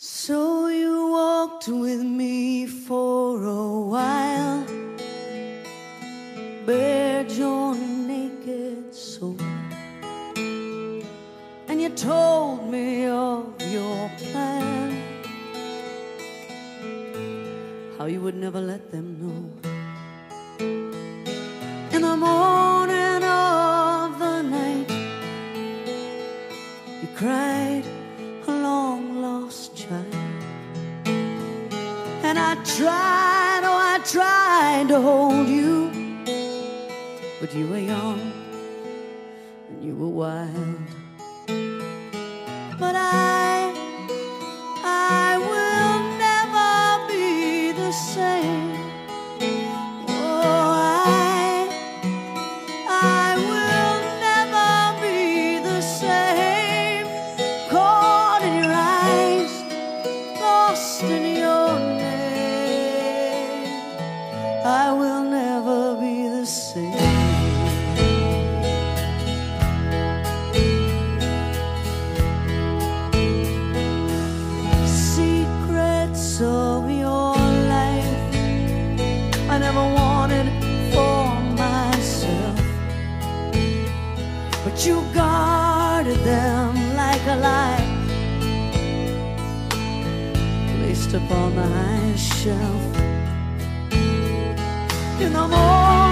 So you walked with me for a while, bared your naked soul, and you told me of your plan, how you would never let them know. In the morning of the night, you cried a long-lost child, and I tried, oh I tried to hold you, but you were young and you were wild. But I will never be the same. Oh, I will never be the same. Caught in your eyes, lost in your name. I will never be the same. Of your life I never wanted for myself, but you guarded them like a light placed upon the highest shelf. In the morning